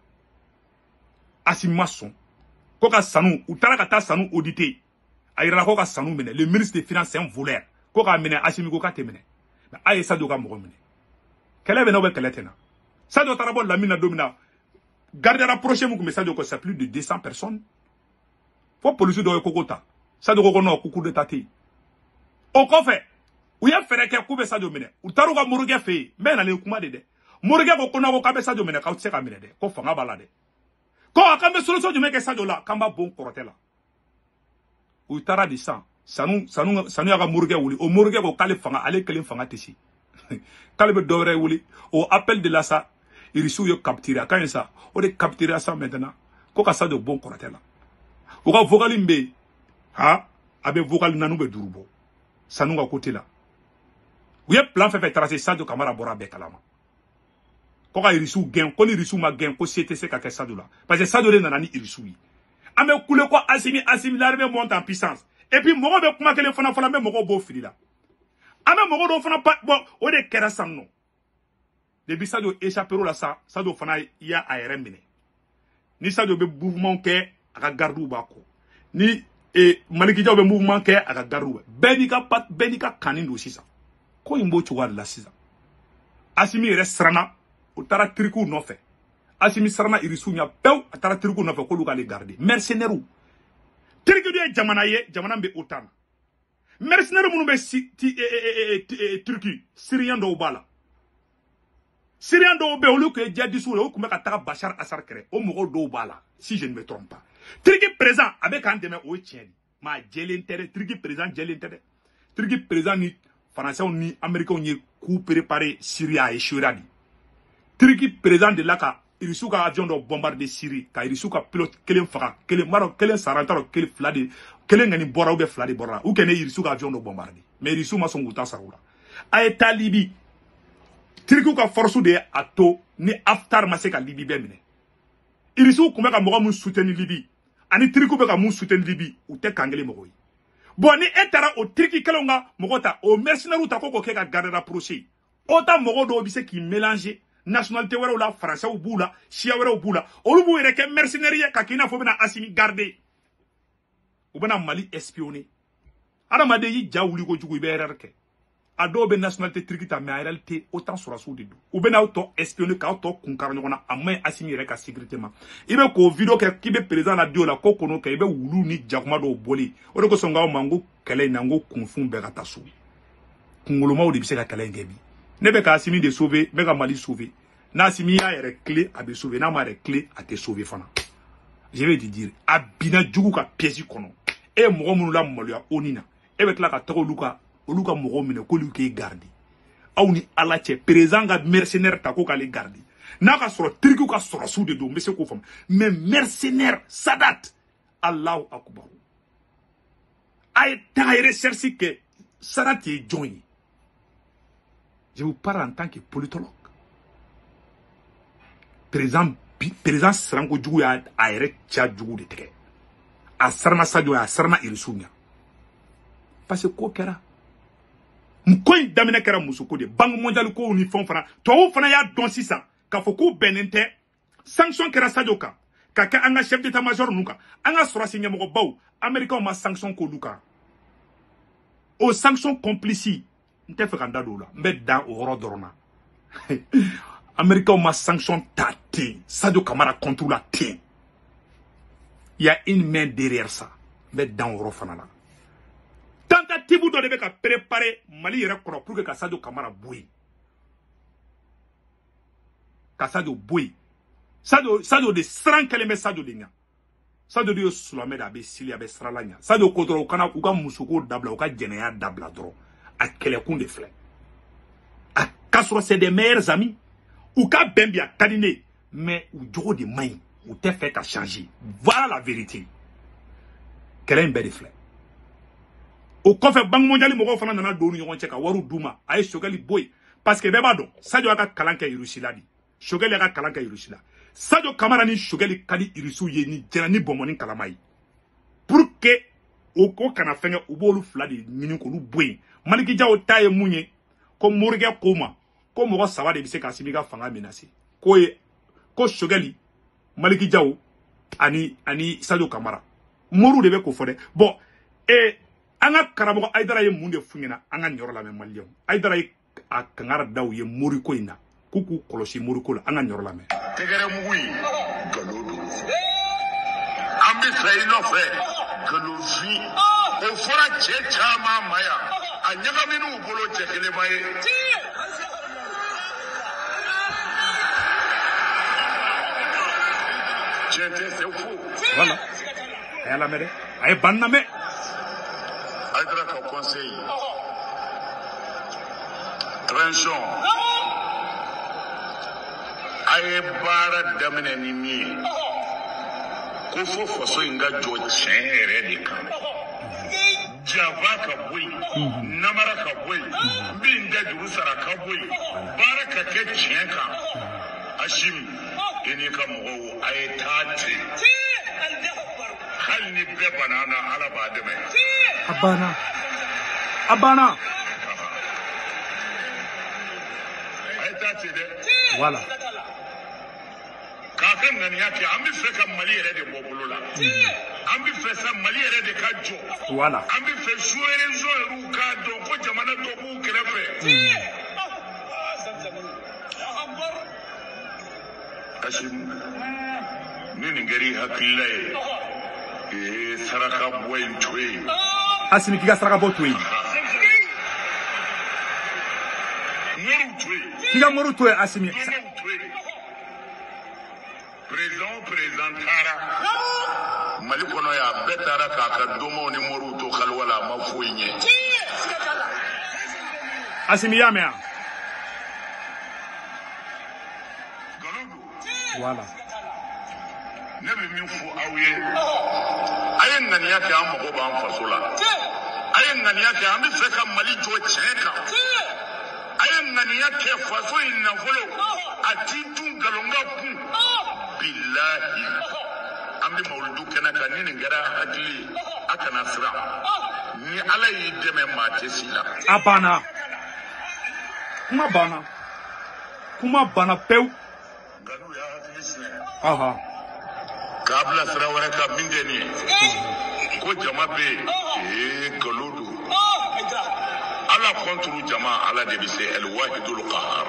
Asimi ma sɔn ko ka sanu u taara ka taa sanu auditer a yirala ko ka sanu minɛ le ministre des finances c'est un voleur ko k'a minɛ Asimi ko k'a tɛ minɛ mais a ye Sadio ka mɔgɔ minɛ kɛlɛ bɛ n'aw bɛ kɛlɛ tɛ na Sadio taara bɔ Lamine na don min na garde rapproché mun tun bɛ Sadio ko c'est plus de 200 personnes fo polisi dɔw ye koko ta Sadio ko non ko coup d'état tɛ yen o kɔfɛ u ye fɛɛrɛ kɛ k'u bɛ Sadio minɛ u taara u ka morikɛ fɛ yen n bɛ nalen kuma de dɛ morikɛ ko non ko k'a bɛ Sadio minɛ k'aw tɛ se ka minɛ dɛ ko fanga b'a la dɛ ko a k'an bɛ solution jumɛn kɛ Sadio la k'an b'a bon kɔrɔtɛ la u taara di san sanu y'a ka morikɛ wuli o morikɛ ko k'ale fanga ale kelen fanga tɛ se k'ale bɛ dɔ wɛrɛ wuli o appel de la sa irisiw ye capturé a ka ɲi sa o de capturé sa maintenant ko ka Sadio bon kɔrɔtɛ la u ka vocal min bɛ yen a bɛ vocal naani bɛ duuru bɔ sanu ka côté la u ye plan fɛn fɛn tracé Sadio Kamara bɔra a bɛɛ kalama ko ka irisu gain ko ni irisu ma gain ko CTC ka ke Sadio la parce que Sadio le nana ni irisu yi ame kule ko Assimi l'armée monte en puissance et puis mogo be kuma kele fana fana me mogo bo fili la ame mogo do fana bon o de kera sanno depuis Sadio échappé la ça Sadio fana ya ARM mine ni Sadio be mouvement ke aka gardu ba ko ni Maliki Diaw be mouvement ke aka gardu benika kanin do sisa ko imbo chuwa la sisa Assimi yɛrɛ siranna o taara tiriku nɔfɛ Assimi siranna irisu ɲa pewu a taara tiriku nɔfɛ k'olu k'ale garder mercenaires tiriki dɔ ye jamana ye jamana bɛ OTAN mercenaires minnu bɛ Turki Syriens dɔw b'a la Syriens dɔw bɛ olu tun ye djihadistes ye o tun bɛ ka taga Bachar Assad kɛrɛ o mɔgɔw dɔw b'a la si je ne me trompe pas Turki président a bɛ k'an dɛmɛ o ye tiɲɛ de maa jɛlen tɛ dɛ Turki président jɛlen tɛ dɛ Turki président ni Français ni Américains ye coup préparé Syrie a échoué di. Turki président de la ka irisu ka avion do bombarder Syrie ka irisu ka pilote kelen faga kelen maro kelen sarantaro kelen flade kelen ngani bora ou be flade bora ou kene irisu ka avion do bombarder mais irisu ma son guta sarula a eta Libye Turki ka force de ato ni Haftar ma se ka Libye be mine irisu kuma ka mogo mun soutenir Libye ani Turki be ka mun soutenir Libye ou te kangele mogo yi bon ni etara o Turki kelonga mogota o mercenaire ta ko ke ka garder la procès autant mogo do bi se ki mélanger nationalité wɛrɛw la français ou bou la chia wɛrɛw bou la olu b'u yɛrɛ kɛ mercenaire ye ka kina fo bena Assimi garder u bena Mali espionner adamaden yi ja wuli ko jugu i bɛ erreur kɛ a dɔw bɛ nationalité Turki ta mais en réalité autant sɔrɔsiw de don u bena aw tɔ espionner k'aw tɔ kun kari ɲɔgɔn na a maɲi Assimi yɛrɛ ka sécurité ma i bɛ k'o video kɛ k'i bɛ président la dio la ko kono kɛ i bɛ wulu ni jakuma dɔw bɔli o de kosɔn k'aw ma n ko kɛlɛ in na n ko kunfun bɛɛ ka taa so kunkolomaw de bɛ se ka kɛlɛ in kɛ bi ne bɛ ka Assimi de sauver n bɛ ka Mali sauver n'a Assimi y'a yɛrɛ clé a bɛ sauver n'a ma yɛrɛ clé a tɛ sauver fana je vais te dire a bina jugu ka pièce kɔnɔ e ye mɔgɔ minnu la maloya ONU na e bɛ tila ka taga olu ka mɔgɔw minɛ k'olu k'e garder aw ni Ala cɛ président ka mercenaire ta ko k'ale garder n'a ka sɔrɔ Turkiw ka sɔrɔsiw de don n bɛ se k'o faamu mais mercenaire Sadat Allahu akbar a ye taga recherche kɛ Sadat ye jɔn ye je vous parle en tant que politologue président Siranko jugu y'a yɛrɛ ca jugu de tigɛ a sarana Sadio a sarana irisu ɲa parce que ko kɛra ko in daminɛ kɛra musoko de banque mondiale ko ni fɛnw fana tubabuw fana y'a dɔn sisan k'a fɔ k'u bɛnnen tɛ sanction kɛra Sadio kan ka kɛ an ka chef d'état major ninnu kan an ka sɔrɔsi ɲɛmɔgɔbaw américains ma sanction k'olu kan o sanction complice n tɛ fɛ ka n da don o la n bɛ dan o yɔrɔ dɔrɔn na américains ma sanction ta ten Sadio Camara contre la ten il y a une main derrière ça n bɛ dan o yɔrɔ fana la tentative dɔ de bɛ ka préparer Mali yɛrɛ kɔrɔ pour que ka Sadio Camara bɔ yen ka Sadio bɔ yen Sadio de siran kɛlen bɛ Sadio de ɲa Sadio de ye Sulamɛ de a bɛ sili a bɛ sirala ɲa Sadio ko dɔrɔn u ka musoko dabila u ka jɛnɛya dabila dɔrɔn a kɛlɛkun de filɛ a ka sɔrɔ c'est des meilleurs amis u ka bɛn bi a ka di ne mais u jogo de man ɲi u tɛ fɛ ka changer voilà la vérité kɛlɛ in bɛɛ de filɛ o kɔfɛ banque mondiale mɔgɔw fana nana don ni ɲɔgɔn cɛ ka wariw d'u ma a ye Choguel bɔ yen parce que bɛɛ b'a dɔn Sadio y'a ka kalan kɛ Russie la de Choguel y'a ka kalan kɛ Russie la Sadio Camara ni Choguel ka di Russiw ye ni jɛnɛ ni bɔnbɔn kalama ye pour que o kana fɛngɛ u b'olu fila de ɲini k'olu bɔ yen Maliki Diaw ta ye mun ye ko Morikɛ ko ma ko mɔgɔ saba de bɛ se ka Assimi ka fanga menacer ko Choguel Maliki Diaw ani Sadio Camara Moru de bɛ k'o fɔ dɛ bon an ka karamɔgɔ Aïdara ye mun de f'u ɲɛna an ka ɲɔrɔ lamɛn Maliɲɛnw Aïdara ye a kangara daw ye Moriko in na k'u k'u kɔlɔsi Moriko la an ka ɲɔrɔ lamɛn tɛgɛrɛ mugu in nkalon don an bɛ fɛ i nɔfɛ nkalonfin o fɔra cɛ caman ma yan a ɲagaminiw bolo cɛ kelenma ye tiɲɛ tɛ c'est faux voilà a y'a lamɛn dɛ a ye ban lamɛn Aïdara ka conseil transition a ye baara daminɛ ni min ye ko fo faso in ka jɔ tiɲɛ yɛrɛ de kan jaba ka bɔ yen namara ka bɔ yen n bɛ n da juru sara ka bɔ yen baara ka kɛ tiɲɛ kan Hashim ini ka mɔgɔw a ye taa ten hali ni bɛɛ banana ala b'a dɛmɛ a banna a ye taa ten dɛ voilà k'a ka ŋaniya kɛ an bɛ fɛ ka Mali yɛrɛ de bɔ bolo la an bɛ fɛ sa Mali yɛrɛ de ka jɔ voilà an bɛ fɛ sous-région yɛrɛw k'a dɔn ko jamana dɔ b'u kɛrɛfɛ Hashim ni nin kɛr'i hakilila ye saraka bɔ in to yen Hashim k'i ka saraka bɔ to yen Moriw to yen k'i ka Moriw to yen Hashim président taara Mali kɔnɔ yan bɛɛ taara k'a ka domaw ni Moriw to kaliwa la a ma foyi ɲɛ Hashim y'a mɛn yan voilà ne bɛ min fɔ aw ye a ye ŋaniya kɛ an mago b'an faso la a ye ŋaniya kɛ an bɛ fɛ ka Mali jɔ tiɲɛ kan a ye ŋaniya kɛ faso in nafolo a t'i dun nkalonka kun bilahi an bɛ mawuludu kɛnɛ kan ni nin kɛra hakili ye a kana siran ni ala y'i dɛmɛ maa tɛ si la a banna kuma banna pewu k'a bila sira wɛrɛ kan min tɛ nin ye ko jama bɛ yen nkalon don ala kɔnturu jama ala de bɛ se el-wahidul qahar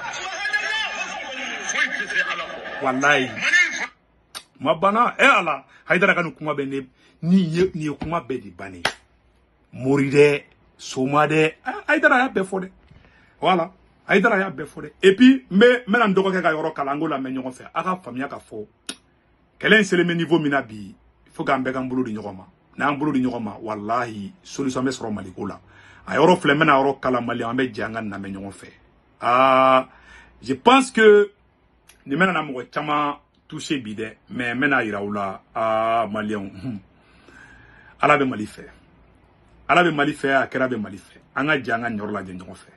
foyi tɛ se ala kɔ wallahi ma banna ala Haidara ka nin kuma bɛ ne nin ye kuma bɛɛ de bannen Mori dɛ Soma dɛ Haidara y'a bɛɛ fɔ dɛ voilà Haidara y'a bɛɛ fɔ dɛ et puis n bɛna n dɔgɔkɛ ka yɔrɔ kalan an k'o lamɛn ɲɔgɔn fɛ a ka faamuya ka fɔ kɛlɛ in selen bɛ niveau min na bi il faut k'an bɛɛ k'an bolo di ɲɔgɔn ma n'an bolo di ɲɔgɔn ma wallahi solution bɛ sɔrɔ Mali ko la a yɔrɔ filɛ n bɛna yɔrɔ kalan Mali an bɛ jɛ an ka lamɛn ɲɔgɔn fɛ je pense que nin bɛna na mɔgɔ caman toucher bi dɛ mais n bɛna yira u la Maliyɛnw ala bɛ Mali fɛ ala bɛ Mali fɛ a kɛra bɛ Mali fɛ an ka jɛ an ka ɲɔrɔ lajɛ ɲɔgɔn fɛ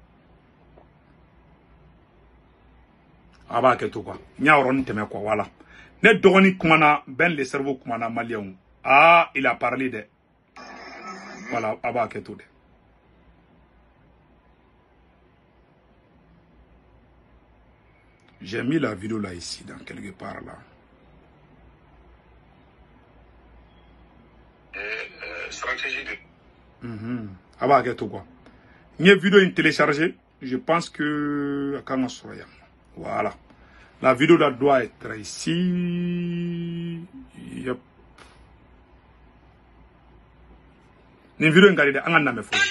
a b'a kɛ to quoi n y'a yɔrɔnin tɛmɛ quoi voilà ne dɔgɔnin kumana Ben le cerveau kumana Maliyɛnw il a parlé dɛ voilà a b'a kɛ to dɛ j'ai mis la vidéo là ici dans quelque part là stratégie de a b'a kɛ to quoi n ye vidéo in télécharger je pense que a kan ka sɔrɔ yan voilà la vidéo là doit être ici yep ni vidéo in ka di dɛ an ka lamɛn fɔlɔ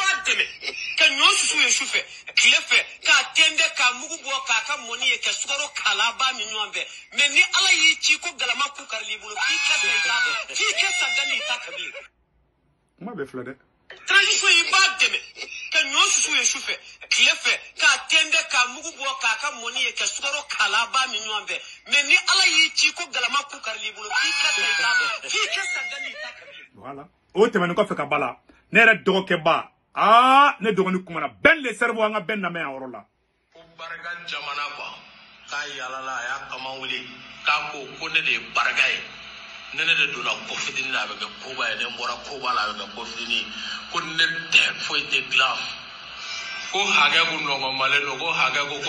Klefe ka tende ka mugu bo ka ka moni e ka sukaro kala ba mi nyombe me ni ala yi ci ko galama ku karli bulu fi ka sagani ta kabi ma be fla de transition yi ba deme ka nyosu ye shufe Klefe ka tende ka mugu bo ka ka moni e ka sukaro kala ba mi nyombe me ni ala yi ci ko galama ku karli bulu fi ka sagani ta kabi voilà o temani ko fe ka bala ne re dogo ke ba ne dogoni kuma na Ben le cerveau an ka Ben na me yɔrɔ la ko baraka jamana ba ka yalala ya kama wuli ka ko ne de baraka ye ne de donna ko fitini na bɛ ko ba ye ne bɔra ko ba la bɛ ko fitini ko ne tɛ foyi tɛ dilan ko hakɛ ko nɔgɔ malen no ko hakɛ ko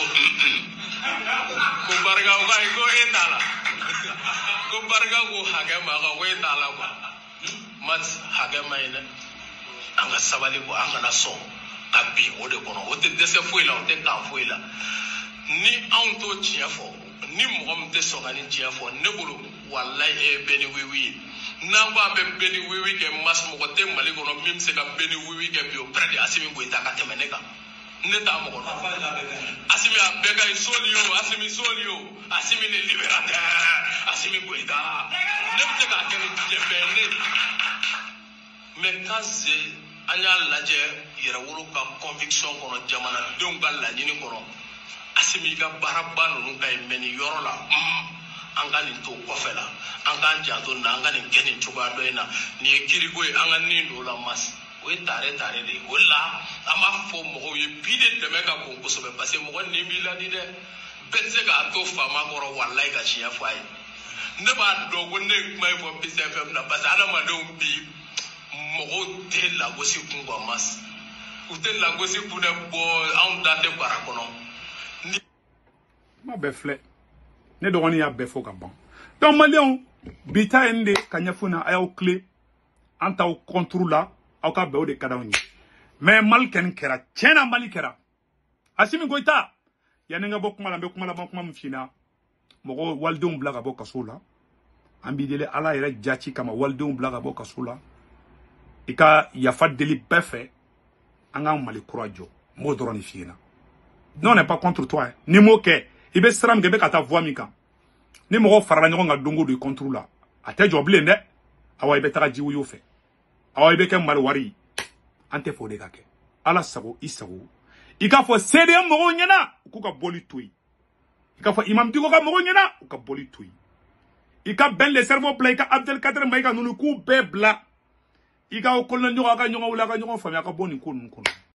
baraka ko ai ko e ta la ko baraka ko hakɛ ma ko e ta la ko mat hakɛ ma ina an ka sabali ko an kana sɔn ka bin o de kɔnɔ o tɛ dɛsɛ foyi la o tɛ kan foyi la ni anw to tiɲɛ fɔ ni mɔgɔ min tɛ sɔn ka ni tiɲɛ fɔ ne bolo walayi e ye bɛɛ ni wiwi ye n'an ko an bɛ bɛɛ ni wiwi kɛ mas mɔgɔ tɛ Mali kɔnɔ min bɛ se ka bɛɛ ni wiwi kɛ bi o pɛrɛ de Asimi Goyita ka tɛmɛ ne kan ne t'a mɔgɔ dɔn Asimi a bɛɛ ka ɲi soli o Asimi le libérateur Asimi Goyita ne bɛ se k'a kɛ ni diɲɛ bɛɛ ne mais quand c'est an y'a lajɛ yɛrɛwolo ka conviction kɔnɔ jamanadenw ka laɲini kɔnɔ Asimi ka baaraba ninnu ka ɲi mais nin yɔrɔ la an ka nin to kɔfɛ la an k'an janto nin na an ka nin kɛ nin cogoya dɔ in na nin ye kiriko ye an ka nin don o la mas o ye tare de ye o la an b'a fɔ mɔgɔw ye bi de dɛmɛ ka bon kosɛbɛ parce que mɔgɔ nin b'i ladi dɛ bese ka to fama koro wallahi ka chiya fay ne ba dogo ne mai fo BCFM na basa ala ma don bi mo te la gosi kungo mas ute la gosi kuna bo on date barakono ma be fle ne do woni ya be fo ka bon donc Maliens bita ende kanyafuna ayaw clé anta au contrôle la au ka be o de kadawni mais malken kera tiena mali kera Assimi Goïta ya nga bok mala be kuma mfina mogo waldeum blaga boka sola ambidele ala ira jachi kama waldeum blaga boka sola ika ya fadeli befe anga mali courage mo droni fina non n'est pas contre toi hein. Ni moke ibe sram gebe kata voix mika ni mogo farala nyogo nga dongo de contrôle la ate joble ne awa ibe taka jiwu yo fe awa ibe ke mali wari ante fo de kake ala sago isago ika fo CDM mogo nyana kuka boli toyi ika fo imam diko ka mogo nyana kuka boli toyi ika ben le cerveau plein ika Abdel Kader maika nunu ku be bla ika o kolna nyoga ka nyoga wula ka nyoga fami aka boni ko nun kono